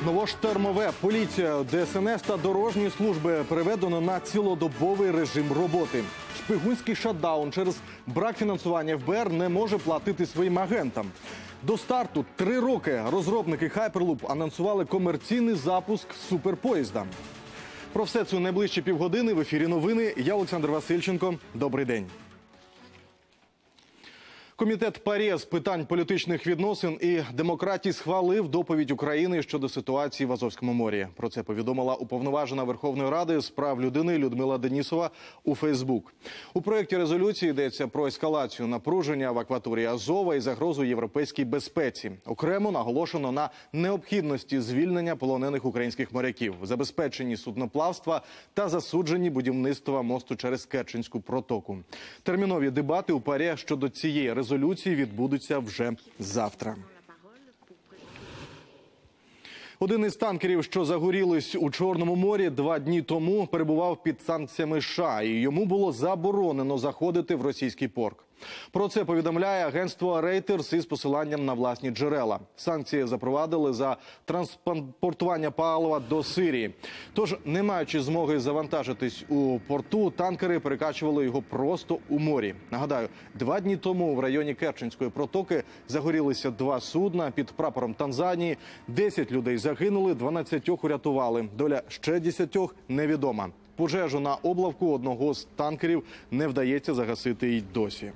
Новоштормове, поліція, ДСНС та дорожні служби переведено на цілодобовий режим роботи. Шпигунський шатдаун через брак фінансування ФБР не може платити своїм агентам. До старту 3 роки розробники Hyperloop анонсували комерційний запуск суперпоїзда. Про все це у найближчі півгодини в ефірі новини. Я Олександр Васильченко. Добрий день. Комітет ПАРЄ з питань політичних відносин і демократії схвалив доповідь України щодо ситуації в Азовському морі. Про це повідомила уповноважена Верховної Ради з прав людини Людмила Денісова у Фейсбук. У проєкті резолюції йдеться про ескалацію напруження в акваторії Азова і загрозу європейській безпеці. Окремо наголошено на необхідності звільнення полонених українських моряків, забезпеченні судноплавства та засудженні будівництва мосту через Керченську протоку. Термінові дебати у ПАРЄ щодо цієї резолюції відбудуться вже завтра. Один із танкерів, що загорілись у Чорному морі 2 дні тому, перебував під санкціями США, і йому було заборонено заходити в російський порт. Про це повідомляє агентство Reuters із посиланням на власні джерела. Санкції запровадили за транспортування палива до Сирії. Тож, не маючи змоги завантажитись у порту, танкери перекачували його просто у морі. Нагадаю, 2 дні тому в районі Керченської протоки загорілися 2 судна під прапором Танзанії. 10 людей загинули, 12 урятували. Доля ще 10 невідома. Пожежу на облавку одного з танкерів не вдається загасити й досі.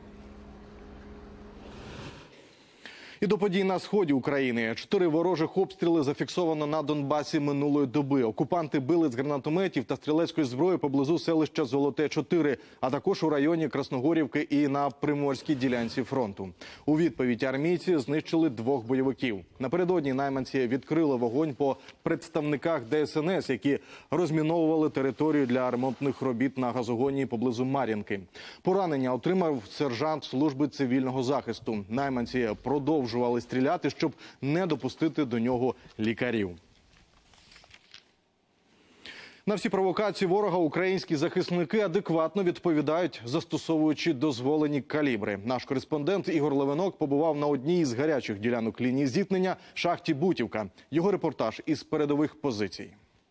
І до подій на сході України. 4 ворожих обстріли зафіксовано на Донбасі минулої доби. Окупанти били з гранатометів та стрілецької зброї поблизу селища Золоте-4, а також у районі Красногорівки і на приморській ділянці фронту. У відповідь армійці знищили 2 бойовиків. Напередодні найманці відкрили вогонь по представниках ДСНС, які розміновували територію для ремонтних робіт на газогоні поблизу Мар'їнки. Поранення отримав сержант служби цивільного захисту. Найманці продовжували стріляти, щоб не допустити до нього лікарів. На всі провокації ворога українські захисники адекватно відповідають, застосовуючи дозволені калібри. Наш кореспондент Ігор Левинок побував на одній із гарячих ділянок лінії зіткнення – шахті Бутівка. Його репортаж із передових позицій.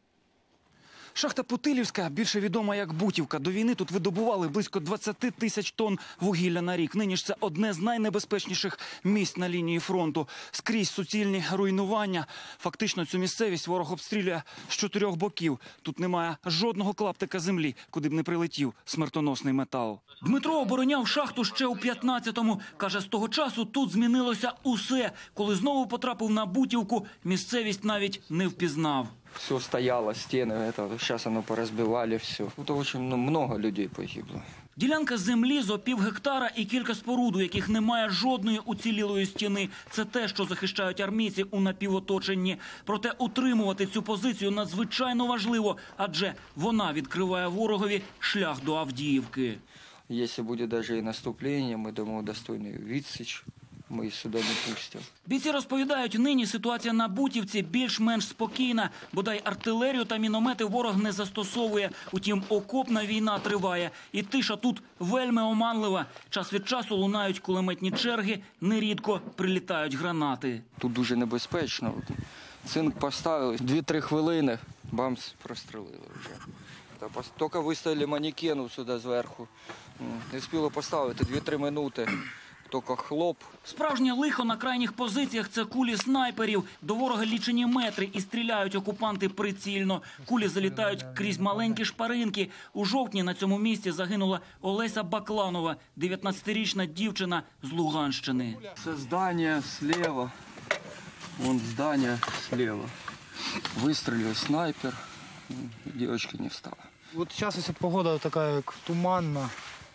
Шахта Путилівська, більше відома як Бутівка. До війни тут видобували близько 20 тисяч тонн вугілля на рік. Нині ж це одне з найнебезпечніших місць на лінії фронту. Скрізь суцільні руйнування. Фактично цю місцевість ворог обстрілює з 4 боків. Тут немає жодного клаптика землі, куди б не прилетів смертоносний метал. Дмитро обороняв шахту ще у 15-му. Каже, з того часу тут змінилося усе. Коли знову потрапив на Бутівку, місцевість навіть не впізнав. Все стояло, стены, сейчас оно поразбивали все. Тут очень много людей погибло. Ділянка землі зо пів гектара і кілька споруд, у яких немає жодної уцілілої стіни. Це те, що захищають армійці у напівоточенні. Проте утримувати цю позицію надзвичайно важливо, адже вона відкриває ворогові шлях до Авдіївки. Якщо буде навіть і наступлення, ми дамо достойний відсіч. Ми сюди не пустимо. Бійці розповідають, нині ситуація на Бутівці більш-менш спокійна. Бодай артилерію та міномети ворог не застосовує. Утім, окопна війна триває. І тиша тут вельми оманлива. Час від часу лунають кулеметні черги, нерідко прилітають гранати. Тут дуже небезпечно. Цинк поставили, 2-3 хвилини, бамс, прострелили вже. Тільки виставили манекену сюди зверху. Не встигли поставити 2-3 минути. Тільки хлоп. Справжнє лихо на крайніх позиціях – це кулі снайперів. До ворога лічені метри і стріляють окупанти прицільно. Кулі залітають крізь маленькі шпаринки. У жовтні на цьому місці загинула Олеся Бакланова, 19-річна дівчина з Луганщини. Це здання слева. Вон здання слева. Вистрілив снайпер. Дівчинка не встала. Вот сейчас, если погода такая как туманная,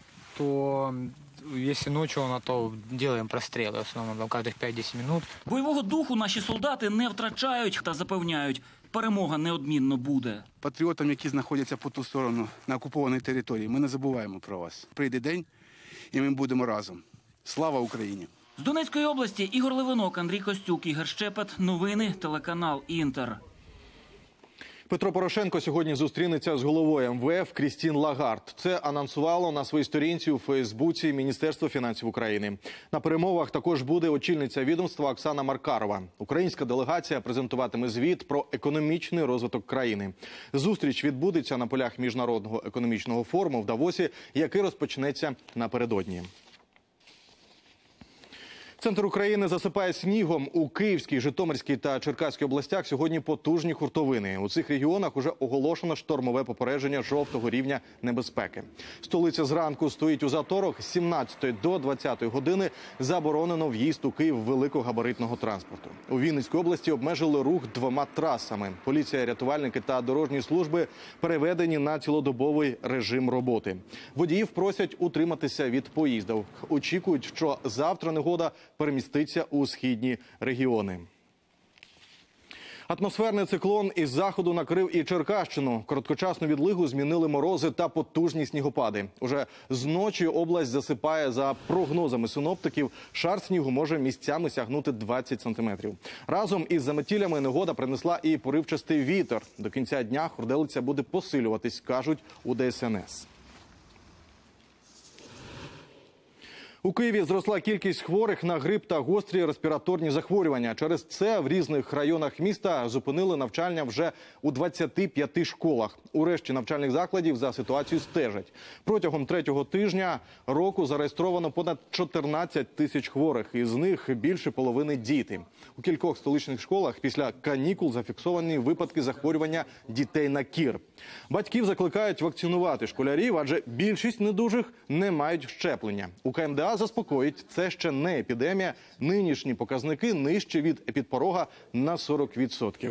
то если ночью, то делаем прострелы, в основном каждых 5-10 минут. Бойового духу наші солдати не втрачають та запевняють, перемога неодмінно буде. Патріотам, які знаходяться по ту сторону на окупованій території, ми не забуваємо про вас. Прийде день, і ми будемо разом. Слава Україні! З Донецької області Ігор Левинок, Андрій Костюк, Ігор Щепет. Новини, телеканал «Інтер». Петро Порошенко сьогодні зустрінеться з головою МВФ Крістін Лагард. Це анонсувало на своїй сторінці у Фейсбуці Міністерство фінансів України. На перемовах також буде очільниця відомства Оксана Маркарова. Українська делегація презентуватиме звіт про економічний розвиток країни. Зустріч відбудеться на полях Міжнародного економічного форуму в Давосі, який розпочнеться напередодні. Центр України засипає снігом. У Київській, Житомирській та Черкаській областях сьогодні потужні хуртовини. У цих регіонах уже оголошено штормове попередження жовтого рівня небезпеки. Столиця зранку стоїть у заторах. З 17 до 20 години заборонено в'їзд у Київ великогабаритного транспорту. У Вінницькій області обмежили рух 2 трасами. Поліція, рятувальники та дорожні служби переведені на цілодобовий режим роботи. Водіїв просять утриматися від поїздів. Очікують, що завтра негода переміститься у східні регіони. Атмосферний циклон із заходу накрив і Черкащину. Короткочасну відлигу змінили морози та потужні снігопади. Уже з ночі область засипає. За прогнозами синоптиків, шар снігу може місцями сягнути 20 сантиметрів. Разом із заметілями негода принесла і поривчастий вітер. До кінця дня хурделиця буде посилюватись, кажуть у ДСНС. У Києві зросла кількість хворих на грип та гострі респіраторні захворювання. Через це в різних районах міста зупинили навчання вже у 25 школах. У решті навчальних закладів за ситуацією стежать. Протягом 3-го тижня року зареєстровано понад 14 тисяч хворих. Із них більше половини – діти. У кількох столичних школах після канікул зафіксовані випадки захворювання дітей на кір. Батьків закликають вакцинувати школярів, адже більшість недужих не мають щеплення. У КМДА заспокоїть, це ще не епідемія. Нинішні показники нижчі від епідпорога на 40%.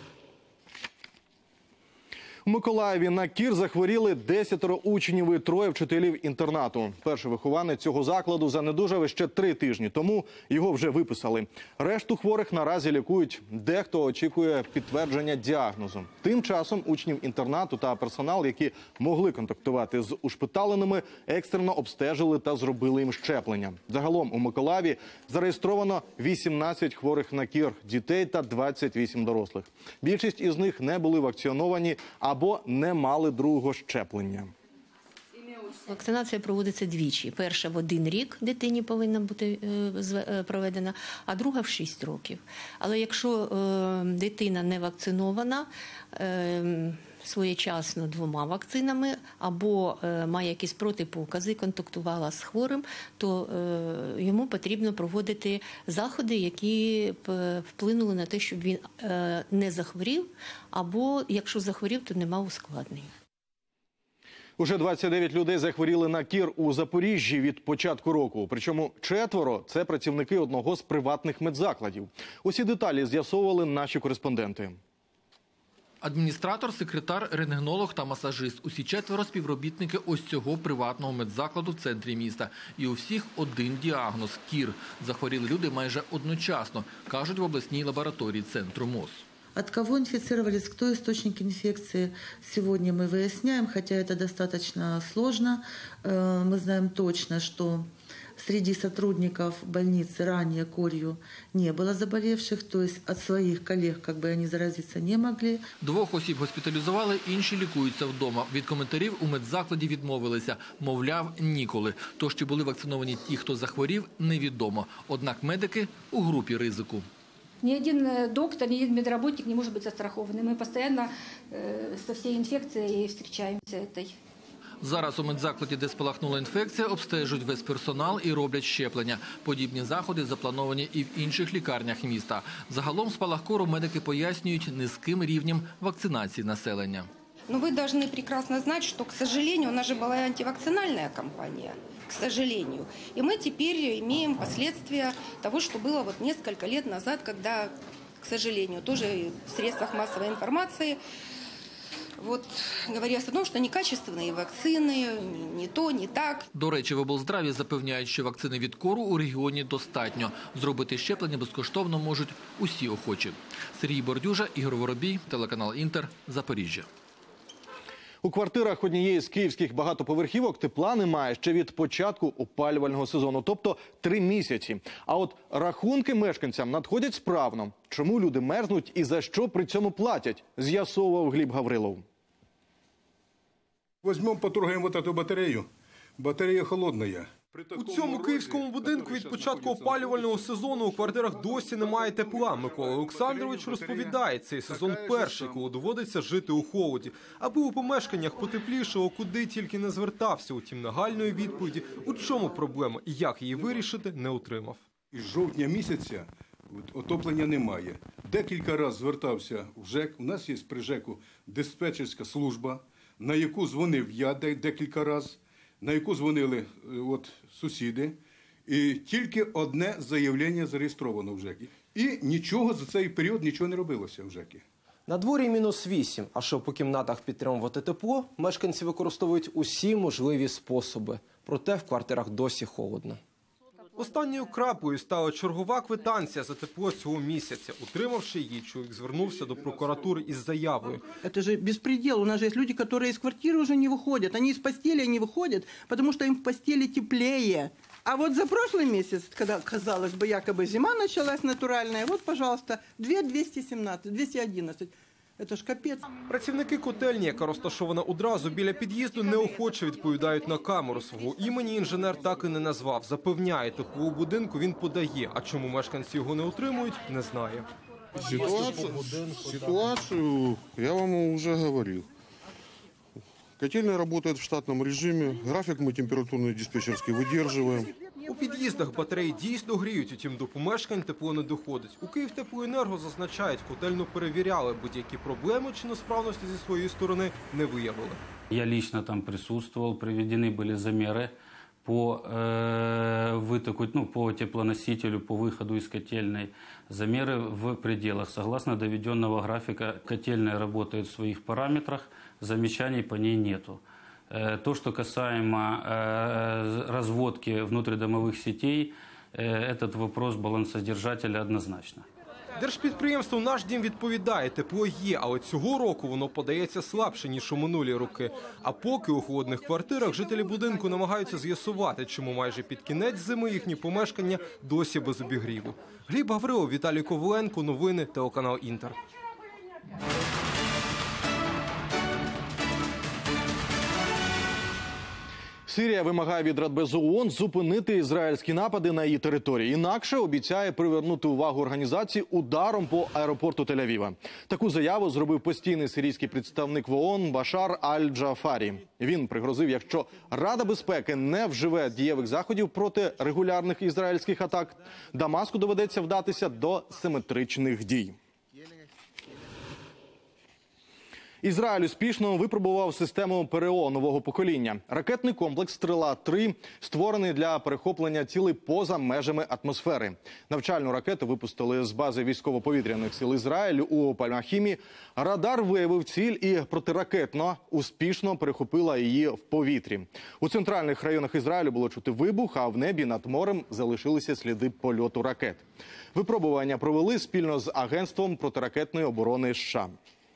У Миколаєві на кір захворіли 10 учнів і 3 вчителів інтернату. Перший вихованець цього закладу занедужав ще 3 тижні тому. Його вже виписали. Решту хворих наразі лікують. Дехто очікує підтвердження діагнозу. Тим часом учнів інтернату та персонал, які могли контактувати з ушпиталеними, екстрено обстежили та зробили їм щеплення. Загалом у Миколаєві зареєстровано 18 хворих на кір дітей та 28 дорослих. Більшість із них не були вакциновані або не мали другого щеплення. Вакцинація проводиться двічі. Перша в 1 рік дитині повинна бути проведена, а друга в 6 років. Але якщо дитина не вакцинована своєчасно 2 вакцинами або має якісь протипокази, контактувала з хворим, то йому потрібно проводити заходи, які б вплинули на те, щоб він не захворів, або якщо захворів, то не мав ускладнень. Уже 29 людей захворіли на кір у Запоріжжі від початку року. Причому 4 – це працівники одного з приватних медзакладів. Усі деталі з'ясовували наші кореспонденти. Адміністратор, секретар, рентгенолог та масажист. Усі 4 співробітники ось цього приватного медзакладу в центрі міста. І у всіх один діагноз – кір. Захворіли люди майже одночасно, кажуть в обласній лабораторії центру МОЗ. От кого инфицировались, кто источник инфекции, сегодня мы выясняем, хотя это достаточно сложно. Мы знаем точно, что среди сотрудников больницы ранее корью не было заболевших, то есть от своих коллег они заразиться не могли. 2 осіб госпіталізували, інші лікуються вдома. Від коментарів у медзакладі відмовилися. Мовляв, ніколи. Тож чи були вакциновані ті, хто захворів, невідомо. Однак медики у групі ризику. Ни один доктор, ни один медработник не может быть застрахованным. Мы постоянно со всей инфекцией встречаемся этой. Зараз у медзакладі, де спалахнула інфекція, обстежують весь персонал і роблять щеплення. Подібні заходи заплановані і в інших лікарнях міста. Загалом спалах кору медики пояснюють низьким рівнем вакцинації населення. Но вы должны прекрасно знать, что, к сожалению, у нас же была и антивакцинальная кампания, к сожалению. И мы теперь имеем последствия того, что было несколько лет назад, когда, к сожалению, тоже в средствах массовой информации говорилось о том, что некачественные вакцины, не то, не так. До речі, в облздраві запевняють, що вакцини від кору у регіоні достатньо. Зробити щеплення безкоштовно можуть усі охочі. Сергій Бордюжа, Ігор Воробій, телеканал «Інтер», Запоріжжя. У квартирах однієї з київських багатоповерхівок тепла немає ще від початку опалювального сезону, тобто 3 місяці. А от рахунки мешканцям надходять справно. Чому люди мерзнуть і за що при цьому платять, з'ясовував Гліб Гаврилов. Возьмем, потрогаем вот эту батарею. Батарея холодная. У цьому київському будинку від початку опалювального сезону у квартирах досі немає тепла. Микола Олександрович розповідає, цей сезон перший, коли доводиться жити у холоді. Аби у помешканнях потеплішало, куди тільки не звертався. Утім, нагальної відповіді, у чому проблема і як її вирішити, не отримав. Із жовтня місяця отоплення немає. Декілька разів звертався в ЖЕК. У нас є при ЖЕКу диспетчерська служба, на яку дзвонив я декілька разів, на яку дзвонили сусіди. І тільки одне заявлення зареєстровано в ЖЕКі. І нічого за цей період не робилося в ЖЕКі. На дворі -8, а щоб по кімнатах підтримувати тепло, мешканці використовують усі можливі способи. Проте в квартирах досі холодно. Останньою краплею стала чергова квитанція за тепло цього місяця. Утримавши її, чоловік звернувся до прокуратури із заявою. Это же беспредел. У нас же есть люди, которые из квартиры уже не выходят. Они из постели не выходят, потому что им в постели теплее. А вот за прошлый месяц, когда, казалось бы, якобы зима началась натуральная, вот, пожалуйста, 211. Це ж капець. Працівники котельні, яка розташована одразу біля під'їзду, неохоче відповідають на камеру. Свого імені інженер так і не назвав. Запевняє, тепло у будинку він подає. А чому мешканці його не отримують, не знає. Ситуацию я вам уже говорил. Котельная работает в штатном режиме. График мы температурный диспетчерский выдерживаем. У під'їздах батареї дійсно гріють, утім до помешкань тепло не доходить. У Київтеплоенерго зазначають, котельну перевіряли, будь-які проблеми чи несправності зі своєї сторони не виявили. Я лично там присутствовал, проведены были замеры по вытоку, по теплоносителю, по выходу из котельной. Замеры в пределах. Согласно доведенного графика, котельная работает в своих параметрах, замечаний по ней нету. То, что касаемо разводки внутридомовых сетей, этот вопрос балансодержателя однозначно. Держпідприємство «Наш дім» відповідає, тепло є, але цього року воно подається слабше, ніж у минулі роки. А поки у холодних квартирах жителі будинку намагаються з'ясувати, чому майже під кінець зими їхні помешкання досі без обігріву. Гліб Гаврилов, Віталій Коваленко, новини, телеканал «Інтер». Сирія вимагає від Радбезу ООН зупинити ізраїльські напади на її території. Інакше обіцяє привернути увагу організації ударом по аеропорту Тель-Авіва. Таку заяву зробив постійний сирійський представник в ООН Башар Аль-Джафарі. Він пригрозив, якщо Рада безпеки не вживе дієвих заходів проти регулярних ізраїльських атак, Дамаску доведеться вдатися до симетричних дій. Ізраїль успішно випробував систему ПРО нового покоління. Ракетний комплекс «Стрела-3» створений для перехоплення цілей поза межами атмосфери. Навчальну ракету випустили з бази військово-повітряних сил Ізраїлю у Пальмахімі. Радар виявив ціль і протиракетно успішно перехопила її в повітрі. У центральних районах Ізраїлю було чути вибух, а в небі над морем залишилися сліди польоту ракет. Випробування провели спільно з Агентством протиракетної оборони США.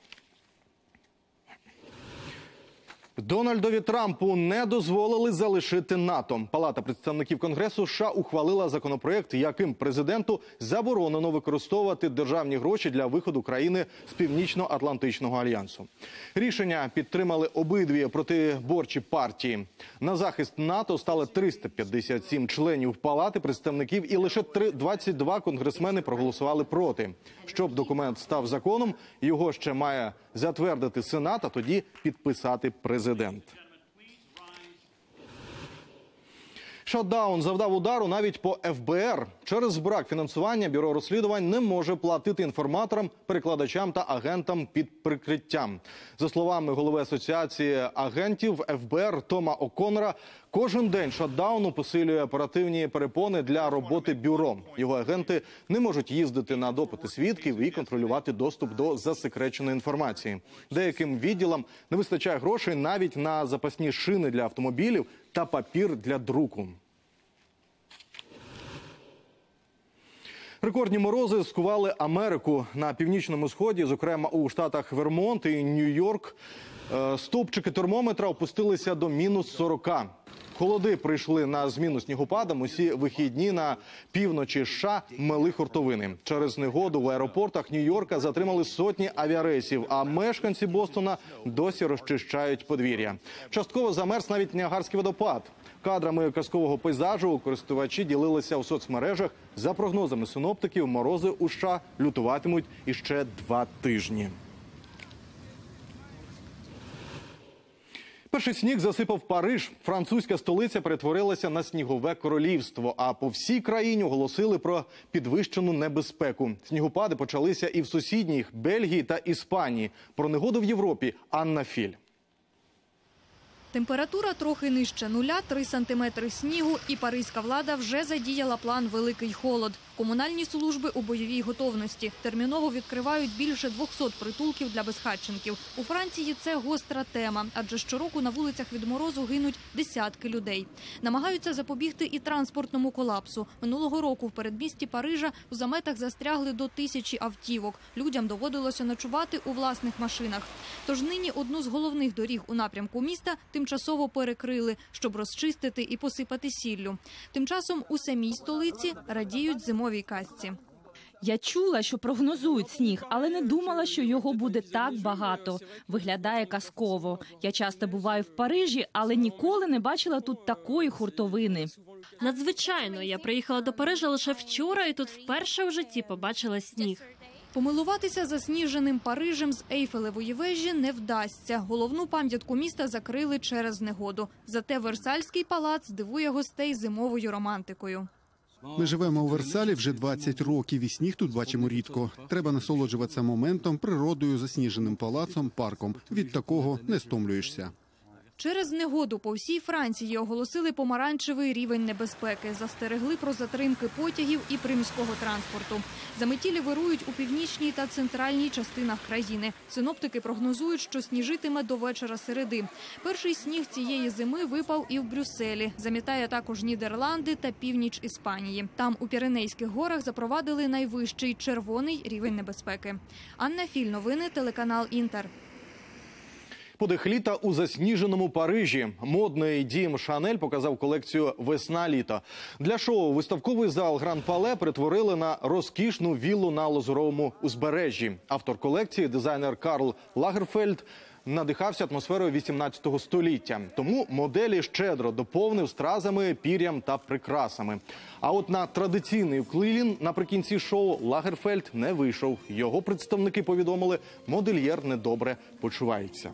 Дональдові Трампу не дозволили залишити НАТО. Палата представників Конгресу США ухвалила законопроект, яким президенту заборонено використовувати державні гроші для виходу країни з Північно-Атлантичного альянсу. Рішення підтримали обидві протиборчі партії. На захист НАТО стали 357 членів Палати представників і лише 22 конгресмени проголосували проти. Щоб документ став законом, його ще має затвердити Сенат, а тоді підписати президент. Шатдаун завдав удару навіть по ФБР. Через брак фінансування Бюро розслідувань не може платити інформаторам, перекладачам та агентам під прикриттям. За словами голови Асоціації агентів ФБР Тома О'Коннора, кожен день шатдауну посилює оперативні перепони для роботи бюро. Його агенти не можуть їздити на допити свідків і контролювати доступ до засекреченої інформації. Деяким відділам не вистачає грошей навіть на запасні шини для автомобілів та папір для друку. Рекордні морози скували Америку. На північному сході, зокрема у штатах Вермонт і Нью-Йорк, Стовпчики термометра опустилися до мінус 40. Холоди прийшли на зміну снігопадам. Усі вихідні на півночі США мели хуртовини. Через негоду в аеропортах Нью-Йорка затримали сотні авіарейсів, а мешканці Бостона досі розчищають подвір'я. Частково замерз навіть Ніагарський водопад. Кадрами казкового пейзажу користувачі ділилися у соцмережах. За прогнозами синоптиків, морози у США лютуватимуть іще 2 тижні. Перший сніг засипав Париж. Французька столиця перетворилася на снігове королівство, а по всій країні оголосили про підвищену небезпеку. Снігопади почалися і в сусідніх Бельгії та Іспанії. Про негоду в Європі Анна Філь. Температура трохи нижче нуля, 3 сантиметри снігу, і паризька влада вже задіяла план «Великий холод». Комунальні служби у бойовій готовності. Терміново відкривають більше 200 притулків для безхатченків. У Франції це гостра тема, адже щороку на вулицях від морозу гинуть десятки людей. Намагаються запобігти і транспортному колапсу. Минулого року в передмісті Парижа у заметах застрягли до 1000 автівок. Людям доводилося ночувати у власних машинах. Тож нині одну з головних доріг у напрямку міста тимчасово перекрили, щоб розчистити і посипати сіллю. Тим часом у самій столиці радіють зимовій казці. Я чула, що прогнозують сніг, але не думала, що його буде так багато. Виглядає казково. Я часто буваю в Парижі, але ніколи не бачила тут такої хуртовини. Надзвичайно. Я приїхала до Парижа лише вчора і тут вперше в житті побачила сніг. Помилуватися засніженим Парижем з Ейфелевої вежі не вдасться. Головну пам'ятку міста закрили через негоду. Зате Версальський палац дивує гостей зимовою романтикою. Ми живемо у Версалі вже 20 років, і сніг тут бачимо рідко. Треба насолоджуватися моментом, природою, засніженим палацом, парком. Від такого не стомлюєшся. Через негоду по всій Франції оголосили помаранчевий рівень небезпеки. Застерегли про затримки потягів і приміського транспорту. Заметілі вирують у північній та центральній частинах країни. Синоптики прогнозують, що сніжитиме до вечора середи. Перший сніг цієї зими випав і в Брюсселі. Замітає також Нідерланди та північ Іспанії. Там у Піренейських горах запровадили найвищий червоний рівень небезпеки. Анна Філь, новини, телеканал Інтер. Подих літа у засніженому Парижі. Модний дім Шанель показав колекцію «Весна-літо». Для шоу виставковий зал Гран-Пале перетворили на розкішну віллу на Лазуровому узбережжі. Автор колекції, дизайнер Карл Лагерфельд, надихався атмосферою 18 століття. Тому моделі щедро доповнив стразами, пір'ям та прикрасами. А от на традиційний уклін наприкінці шоу Лагерфельд не вийшов. Його представники повідомили, модельєр недобре почувається.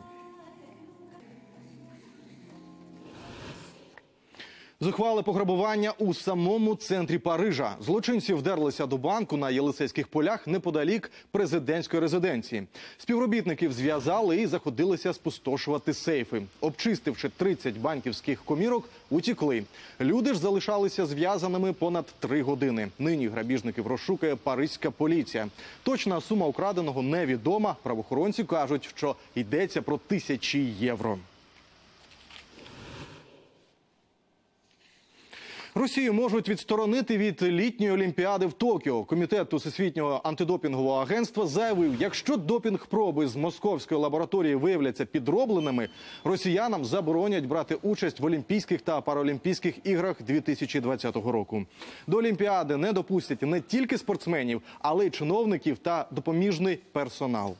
Зухвале пограбування у самому центрі Парижа. Злочинці вдерлися до банку на Єлисейських полях неподалік президентської резиденції. Співробітників зв'язали і заходилися спустошувати сейфи. Обчистивши 30 банківських комірок, утікли. Люди ж залишалися зв'язаними понад 3 години. Нині грабіжників розшукує паризька поліція. Точна сума украденого невідома. Правоохоронці кажуть, що йдеться про тисячі євро. Росію можуть відсторонити від літньої Олімпіади в Токіо. Комітет Всесвітнього антидопінгового агентства заявив, якщо допінг-проби з московської лабораторії виявляться підробленими, росіянам заборонять брати участь в Олімпійських та Паралімпійських іграх 2020 року. До Олімпіади не допустять не тільки спортсменів, але й чиновників та допоміжний персонал.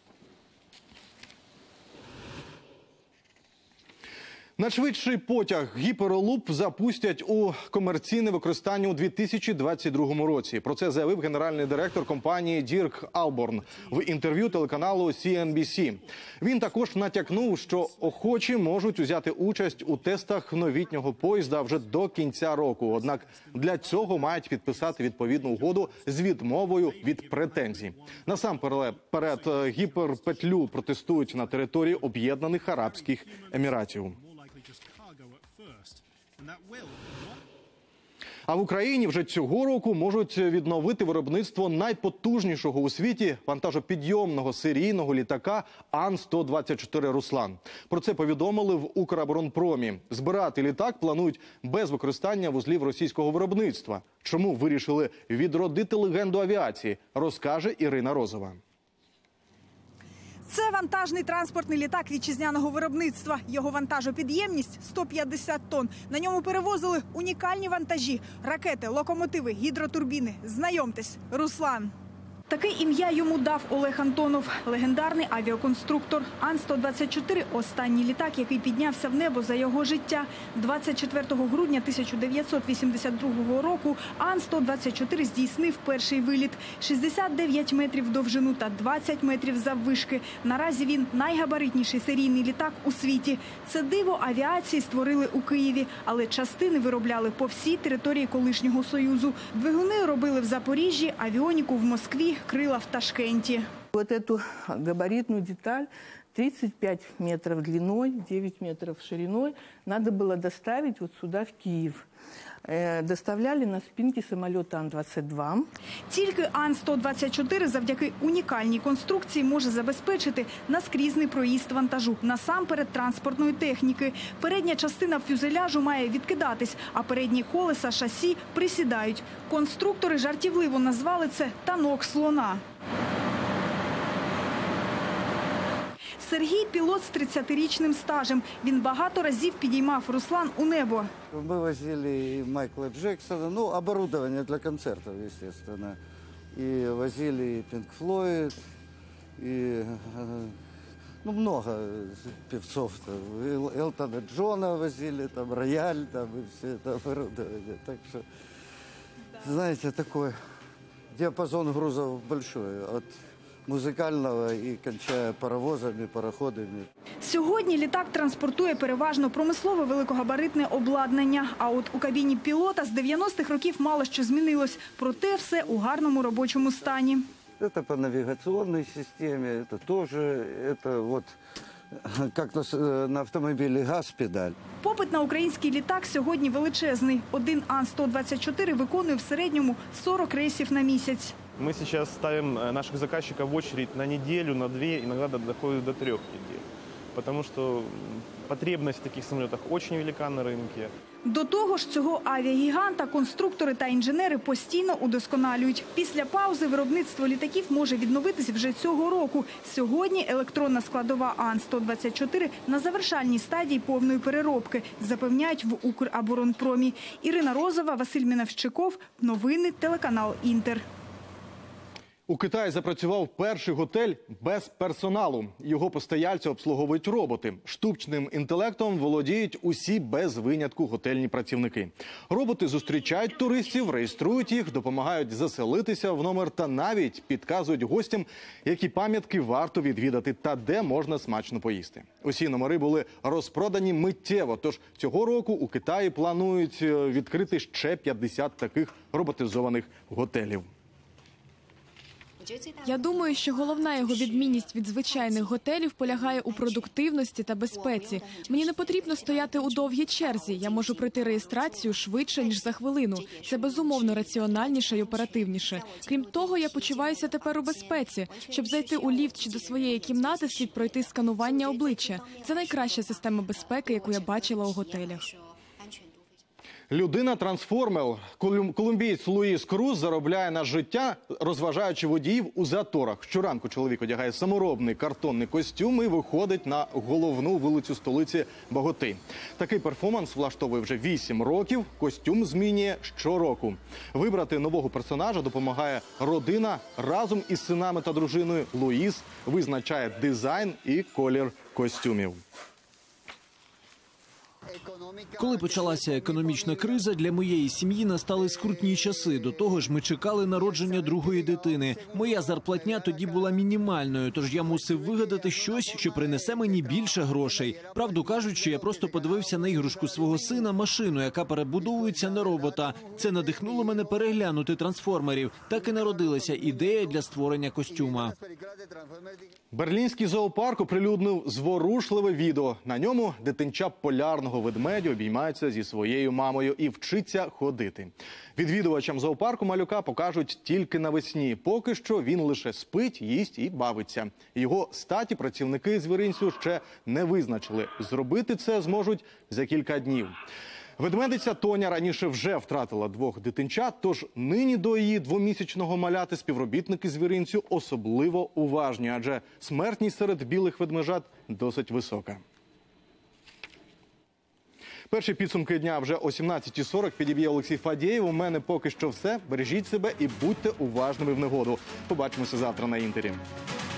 Надшвидший потяг «Гіперлуп» запустять у комерційне використання у 2022 році. Про це заявив генеральний директор компанії Дірк Алборн в інтерв'ю телеканалу CNBC. Він також натякнув, що охочі можуть взяти участь у тестах новітнього поїзда вже до кінця року. Однак для цього мають підписати відповідну угоду з відмовою від претензій. Насамперед гіперпетлю протестують на території Об'єднаних Арабських Еміратів. А в Україні вже цього року можуть відновити виробництво найпотужнішого у світі вантажопідйомного серійного літака Ан-124 «Руслан». Про це повідомили в Укроборонпромі. Збирати літак планують без використання вузлів російського виробництва. Чому вирішили відродити легенду авіації, розкаже Ірина Розова. Це вантажний транспортний літак вітчизняного виробництва. Його вантажопідємність – 150 тонн. На ньому перевозили унікальні вантажі – ракети, локомотиви, гідротурбіни. Знайомтесь, Руслан. Таке ім'я йому дав Олег Антонов, легендарний авіаконструктор. Ан-124 – останній літак, який піднявся в небо за його життя. 24 грудня 1982 року Ан-124 здійснив перший виліт. 69 метрів в довжину та 20 метрів заввишки. Наразі він найгабаритніший серійний літак у світі. Це диво авіації створили у Києві, але частини виробляли по всій території колишнього Союзу. Двигуни робили в Запоріжжі, авіоніку в Москві, крила в Ташкенті. Вот эту габаритную деталь 35 метров длиной, 9 метров шириной надо было доставить вот сюда, в Киев. Доставляли на спинке самолета Ан-22. Тільки Ан-124 завдяки унікальній конструкції може забезпечити наскрізний проїзд вантажу, насамперед транспортної техніки. Передня частина фюзеляжу має відкидатись, а передні колеса шасі присідають. Конструктори жартівливо назвали це «танок слона». Сергій – пілот з 30-річним стажем. Він багато разів підіймав Руслан у небо. Мы возили Майкла Джексона, оборудование для концертов, естественно. И возили Pink Floyd, и много певцов. Элтона Джона возили, там, рояль, там, и все это оборудование. Так что, знаете, такой диапазон грузов большой. От музикального і кончає паровозами, пароходами. Сьогодні літак транспортує переважно промислове великогабаритне обладнання. А от у кабіні пілота з 90-х років мало що змінилось. Проте все у гарному робочому стані. Це по навігаційній системі, це теж, це от, як на автомобілі газ-педаль. Попит на український літак сьогодні величезний. Один Ан-124 виконує в середньому 40 рейсів на місяць. Мы сейчас ставим наших заказчиков в очередь на неделю, на 2, иногда доходит до 3 недель. Потому что потребность в таких самолетах очень велика на рынке. До того ж, цього авіагіганта конструктори та інженери постійно удосконалюють. Після паузи виробництво літаків може відновитись вже цього року. Сьогодні електронна складова Ан-124 на завершальній стадії повної переробки, запевняють в Укроборонпромі. Ірина Розова, Василь Мінавщиков. Новини, телеканал «Інтер». У Китаї запрацював перший готель без персоналу. Його постояльці обслуговують роботи. Штучним інтелектом володіють усі без винятку готельні працівники. Роботи зустрічають туристів, реєструють їх, допомагають заселитися в номер та навіть підказують гостям, які пам'ятки варто відвідати та де можна смачно поїсти. Усі номери були розпродані миттєво, тож цього року у Китаї планують відкрити ще 50 таких роботизованих готелів. Я думаю, що головна його відмінність від звичайних готелів полягає у продуктивності та безпеці. Мені не потрібно стояти у довгій черзі. Я можу пройти реєстрацію швидше, ніж за хвилину. Це безумовно раціональніше і оперативніше. Крім того, я почуваюся тепер у безпеці. Щоб зайти у ліфт чи до своєї кімнати, слід пройти сканування обличчя. Це найкраща система безпеки, яку я бачила у готелях. Людина-трансформер. Колумбієць Луїс Круз заробляє на життя, розважаючи водіїв у заторах. Щоранку чоловік одягає саморобний картонний костюм і виходить на головну вулицю столиці Боготи. Такий перформанс влаштовує вже 8 років. Костюм змінює щороку. Вибрати нового персонажа допомагає родина. Разом із синами та дружиною Луїс визначає дизайн і колір костюмів. Коли почалася економічна криза, для моєї сім'ї настали скрутні часи. До того ж, ми чекали народження другої дитини. Моя зарплатня тоді була мінімальною, тож я мусив вигадати щось, що принесе мені більше грошей. Правду кажучи, я просто подивився на іграшку свого сина, машину, яка перебудовується на робота. Це надихнуло мене переглянути трансформерів. Так і народилася ідея для створення костюма. Берлінський зоопарк оприлюднив зворушливе відео. На ньому дитинча полярного ведмедя обіймається зі своєю мамою і вчиться ходити. Відвідувачам зоопарку малюка покажуть тільки навесні. Поки що він лише спить, їсть і бавиться. Його статі працівники звіринцю ще не визначили. Зробити це зможуть за кілька днів. Ведмедиця Тоня раніше вже втратила 2 дитинчат, тож нині до її 2-місячного маляти співробітники звіринцю особливо уважні, адже смертність серед білих ведмежат досить висока. Перші підсумки дня вже о 17:40 підіб'є Олексій Фадєєв. У мене поки що все. Бережіть себе і будьте уважними в негоду. Побачимося завтра на Інтері.